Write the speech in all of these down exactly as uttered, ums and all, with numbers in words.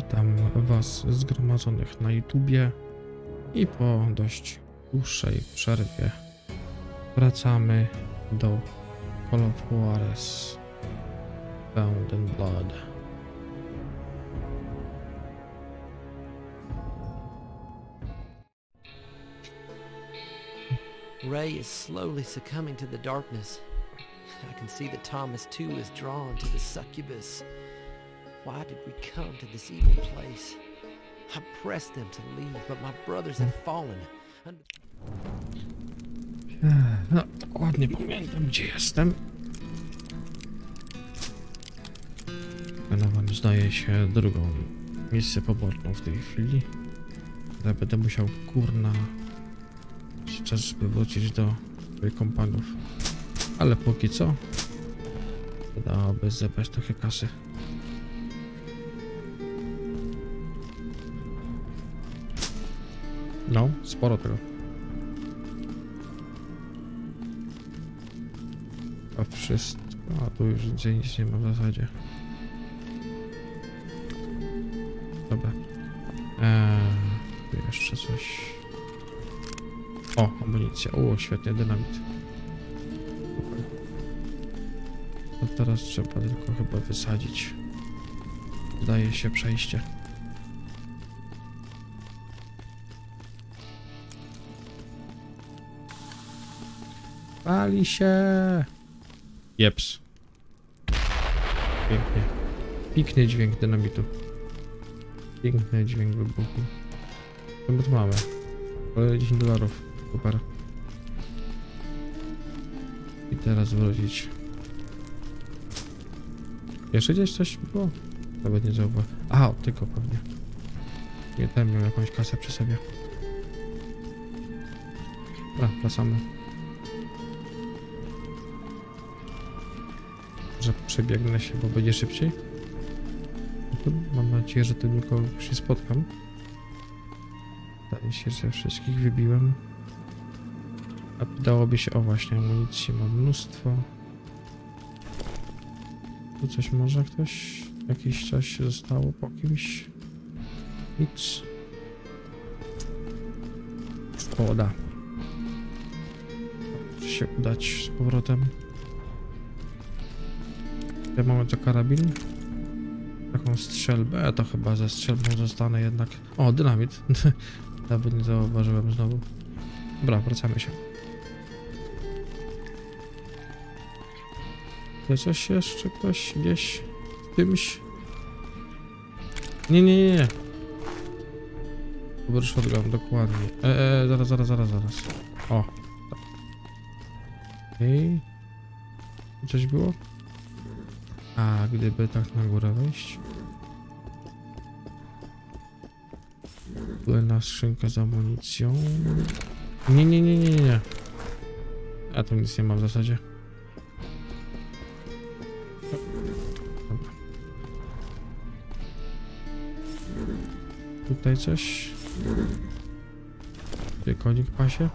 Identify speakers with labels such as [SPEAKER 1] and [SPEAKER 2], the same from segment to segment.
[SPEAKER 1] Witam Was zgromadzonych na YouTubie i po dość dłuższej przerwie wracamy do Call of Juarez Bound in Blood.
[SPEAKER 2] Ray is slowly succumbing to the darkness. I can see that Thomas too is drawn to the succubus. Why did we come to this evil place? I pressed them to leave, but my brothers have fallen.
[SPEAKER 1] No, dokładnie pamiętam, gdzie jestem. No wam zdaje się drugą misję poboczną w tej chwili. Ja będę musiał, kurna, czas, żeby wrócić do swoich kompanów. Ale póki co wydałoby zebrać trochę kasy. No, sporo tego. A wszystko, a tu już gdzie nic nie ma w zasadzie. Dobra. Eee, tu jeszcze coś. O, amunicja. O, świetnie, dynamit. Super. To teraz trzeba tylko chyba wysadzić. Zdaje się przejście. Pali się! Jeps. Pięknie. Piękny dźwięk dynamitu. Piękny dźwięk wybuchu. Co my tu mamy? Kolejne dziesięć dolarów. Super. I teraz wrócić. Jeszcze gdzieś coś było? Nawet nie zauważyłem. Aha, od tego pewnie. Nie, ten miał jakąś kasę przy sobie. Dobra, wracamy. Że przebiegnę się, bo będzie szybciej. Mam nadzieję, że tylko się spotkam. Wydaje się, że wszystkich wybiłem. A dałoby się... O właśnie, amunicji mam mnóstwo. Tu coś może ktoś... Jakiś czas się zostało po kimś. Nic. Szkoda. Może się udać z powrotem. Ja mamy co, karabin? Taką strzelbę, to chyba ze strzelbą zostanę jednak. O, dynamit. Nawet nie zauważyłem znowu. Dobra, wracamy się. To coś jeszcze ktoś gdzieś z czymś? Nie, nie, nie, nie. Dobry shotgun, dokładnie. Eee, zaraz, zaraz, zaraz, zaraz. O. Tak. Okej. Okay. Coś było? A gdyby tak na górę wejść? Płynna skrzynka z amunicją. Nie, nie, nie, nie, nie. A tu nic nie ma w zasadzie. Dobra. Tutaj coś. Tutaj konik pasie.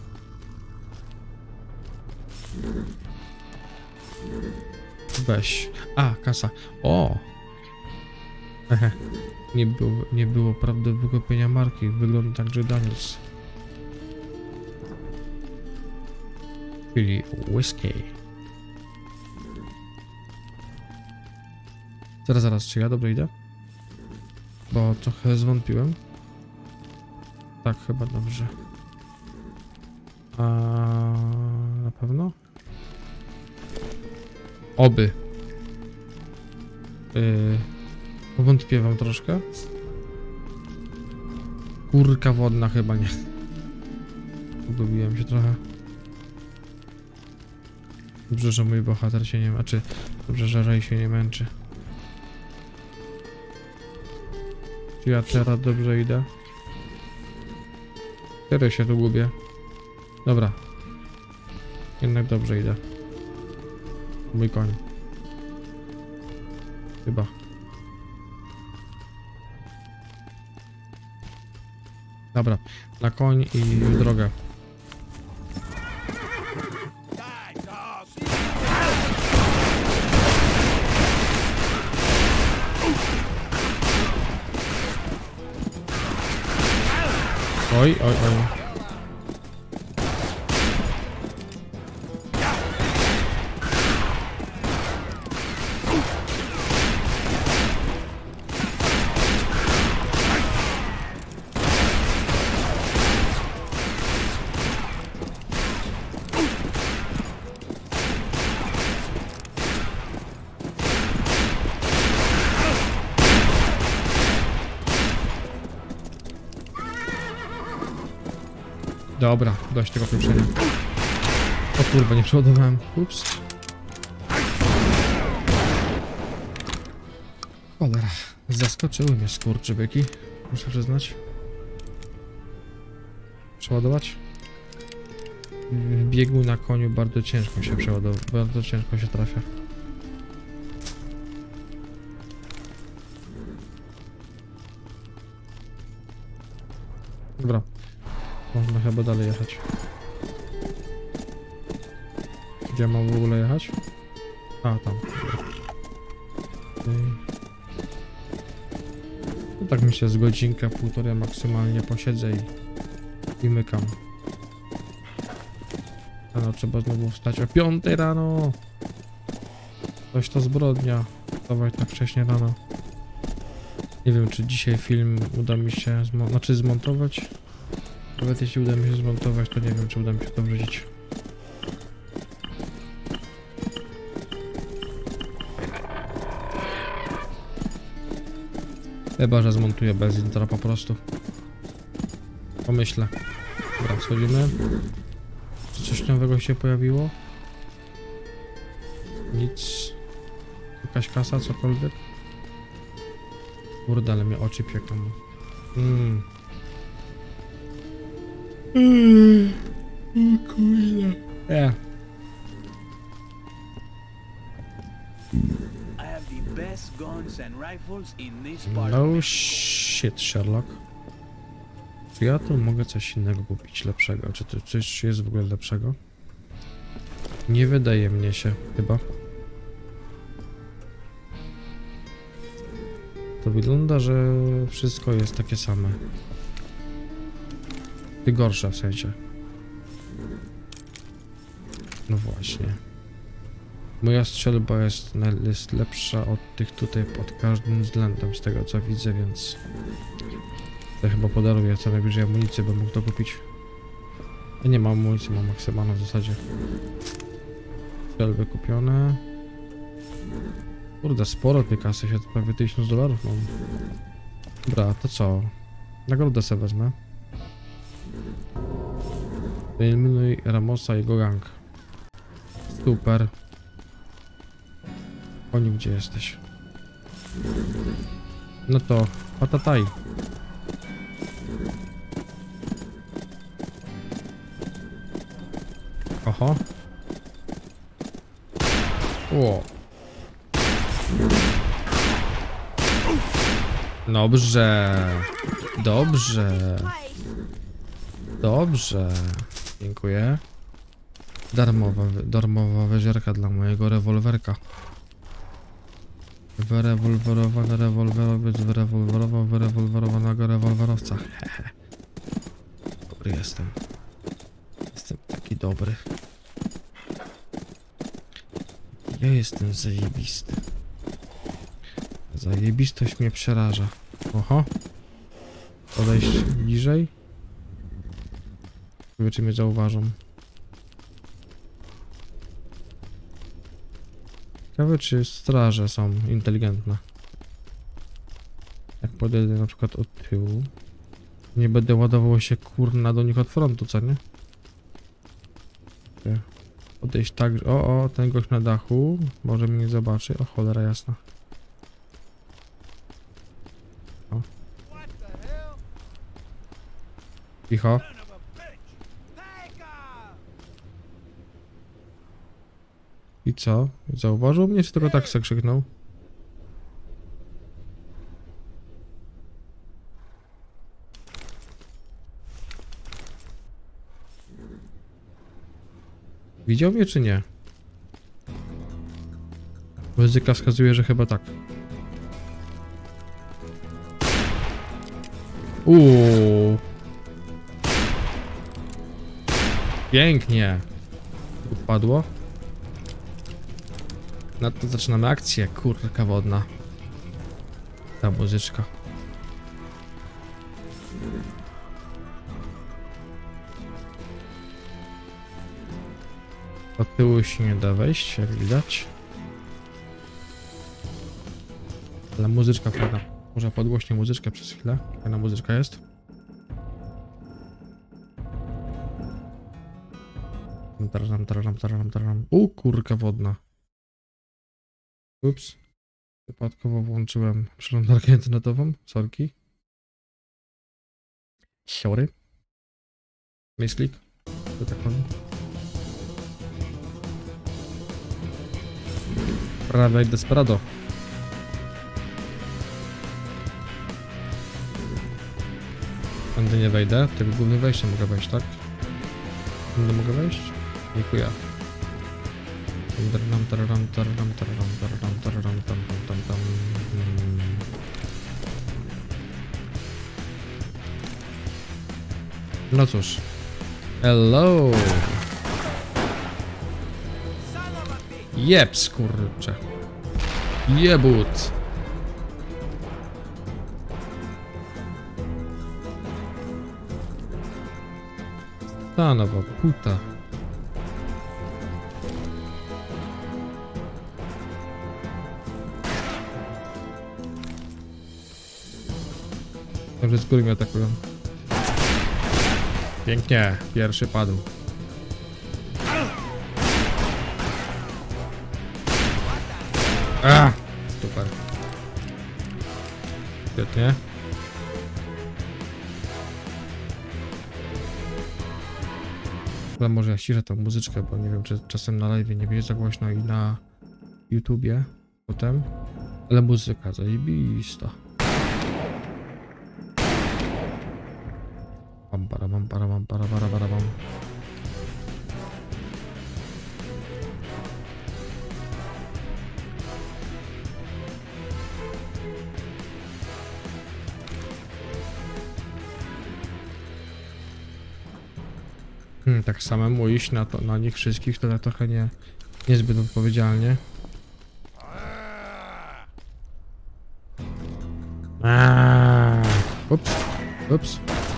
[SPEAKER 1] Weź. A, kasa. O! Hehe. Nie było, nie było prawdziwego kupienia marki. Wygląda tak, że Daniels. Czyli whisky. Zaraz, zaraz, czy ja dobrze idę? Bo trochę zwątpiłem. Tak, chyba dobrze. A na pewno? Oby. Yy, powątpiewam troszkę. Kurka wodna chyba nie. Pogubiłem się trochę. Dobrze, że mój bohater się nie ma. Czy dobrze, że Ray się nie męczy. Czy ja teraz dobrze idę? Kiedy się tu gubię? Dobra. Jednak dobrze idę. Mój koń. Chyba. Dobra, na koń i w drogę. Oj, oj, oj. Dobra, dość tego pieprzenia. O kurwa, nie przeładowałem. Ups. Cholera, zaskoczyły mnie skurczybyki. Muszę przyznać. Przeładować? W biegu na koniu bardzo ciężko się przeładować, bardzo ciężko się trafia. Dobra. Można chyba dalej jechać. Gdzie mam w ogóle jechać? A, tam. No tak myślę, z godzinkę, półtorej maksymalnie posiedzę i, i mykam. Rano trzeba znowu wstać o piątej rano. Coś to zbrodnia. Wstawać tak wcześnie rano. Nie wiem, czy dzisiaj film uda mi się zmo znaczy zmontować. Nawet jeśli uda mi się zmontować, to nie wiem, czy uda mi się to wrzucić. Chyba, że zmontuję bez intra po prostu. Pomyślę. Dobra, schodzimy. Czy coś nowego się pojawiło? Nic. Jakaś kasa, cokolwiek? Kurde, ale mnie oczy pieką. Mmm. Mmm. Kurde. Yeah. No shit, Sherlock. Czy ja tu mogę coś innego kupić lepszego? Czy to coś jest w ogóle lepszego? Nie wydaje mnie się, chyba. To wygląda, że wszystko jest takie same. Ty gorsze w sensie. No właśnie. Moja strzelba jest, jest lepsza od tych tutaj pod każdym względem, z tego co widzę, więc... Ja chyba podaruję co najwyżej amunicję, bym mógł to kupić. Ja nie mam amunicji, mam maksymalną w zasadzie. Strzelby kupione. Kurde, sporo tej kasy się, to prawie tysiąc dolarów mam. Dobra, to co? Nagrodę sobie wezmę. Wyeliminuj Ramosa i jego gang. Super. Oni, gdzie jesteś? No to patataj. Oho. O. Dobrze. Dobrze. Dobrze. Dziękuję. Darmowa, darmowa wyżerka dla mojego rewolwerka. Wyrewolwerowany rewolwerowiec wyrewolwerował wyrewolwerowanego rewolwerowca. Hehe. Dobry jestem. Jestem taki dobry. Ja jestem zajebisty. Zajebistość mnie przeraża. Oho. Podejść bliżej. Ciekawe, czy mnie zauważą. Ciekawe, czy straże są inteligentne. Jak podejdę na przykład od tyłu, nie będę ładował się kurna do nich od frontu, co nie? Podejść tak, o, o, ten gość na dachu, może mnie nie zobaczy, o cholera jasna. O. Cicho. I co? Zauważył mnie, czy tylko tak se krzyknął? Widział mnie, czy nie? Ryzyka wskazuje, że chyba tak. Uuu. Pięknie. Upadło. No to zaczynamy akcję, kurka wodna. Ta muzyczka. Od tyłu się nie da wejść, jak widać. Ale muzyczka fajna. Może podgłośnie muzyczkę przez chwilę. Fajna muzyczka jest. Tararam, tararam, tararam, tararam. U, kurka wodna. Ups. Przypadkowo włączyłem przeglądarkę internetową. Sorki. Sorry. Misklik. To tak powiem. Prawie jak Desperado. Będę nie wejdę. Tego głównym wejściem mogę wejść, tak? Będę mogę wejść? Dziękuję. Tararam, tararam, tararam, tararam, tararam, tararam, tam, tam, tam, tam. Hmm. No cóż. Hello! Jeb, skurcze. Jebut. Stanowa puta. Dobrze, z góry mnie atakują. Pięknie, pierwszy padł. A, super. Świetnie. Ale może ja ściszę tą muzyczkę, bo nie wiem, czy czasem na live nie będzie za głośno i na YouTubie potem. Ale muzyka zajebista. Bam, para, bam, para, bam, para, para, para, bam. Hmm, tak samemu iść na, to, na nich wszystkich to trochę nie, niezbyt odpowiedzialnie. Aaaa. Ups, ups.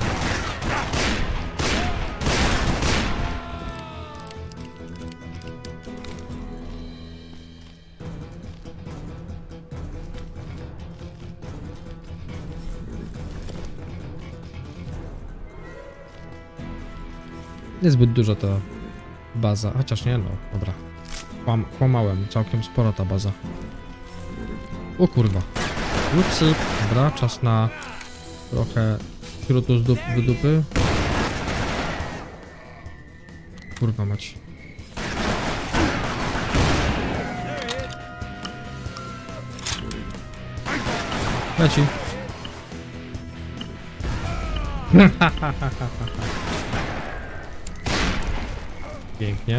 [SPEAKER 1] Niezbyt dużo ta baza, chociaż nie, no, dobra. Kłam, kłamałem, całkiem spora ta baza. O kurwa. Upsy. Dobra, czas na trochę śrutu z dup, do dupy. Kurwa mać. Leci. Pięknie.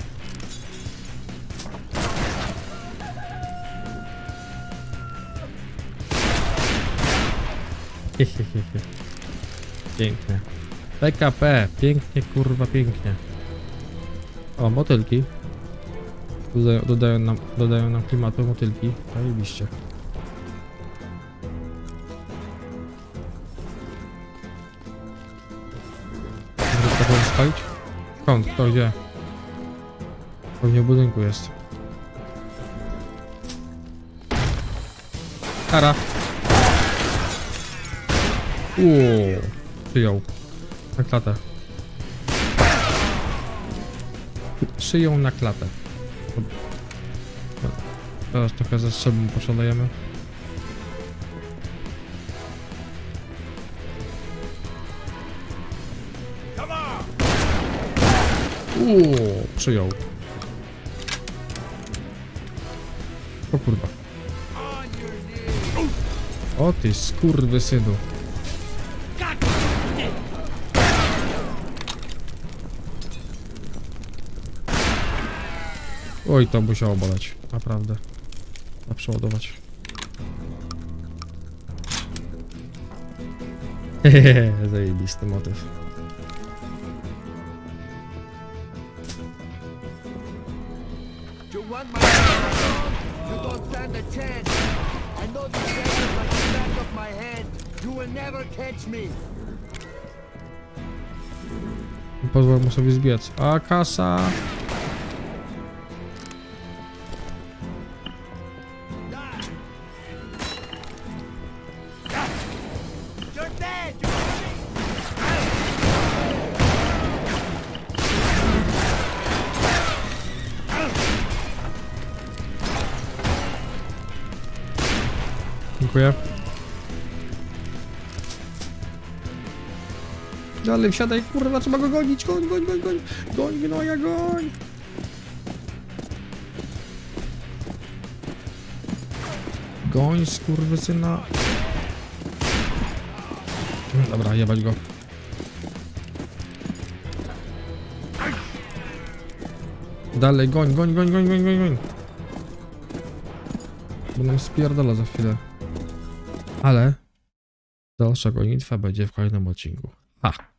[SPEAKER 1] Pięknie. P K P. Pięknie, kurwa, pięknie. O, motylki. Dodają, dodają, nam, dodają nam klimatu motylki. Zajebiście. Może trochę spalić? Skąd? Kto gdzie? Pewnie w budynku jest. Kara. Uuu, przyjął. Na klatę. Szyją na klatę. Teraz trochę ze sobą poszalejemy. Uuu, przyjął. O kurwa. O ty skurwysynu. Oj, to musiało boleć. Naprawdę. Trzeba przeładować. Hehehe, zajebisty motyw.
[SPEAKER 3] chance. I know these daggers like the back of my hand. You will never catch me.
[SPEAKER 1] Pozwól mu sobie zbiec. A kasa!
[SPEAKER 3] You're dead. You're
[SPEAKER 1] Dziękuję. Dalej, wsiadaj, kurwa, trzeba go gonić, goń, goń, goń, goń, goń, gnoja, goń. Goń, skurwysyna. Dobra, jebać go. Dalej, goń, goń, goń, goń, goń, goń, goń. Bo nam spierdala za chwilę. Ale dalsza gonitwa będzie w kolejnym odcinku. Ha!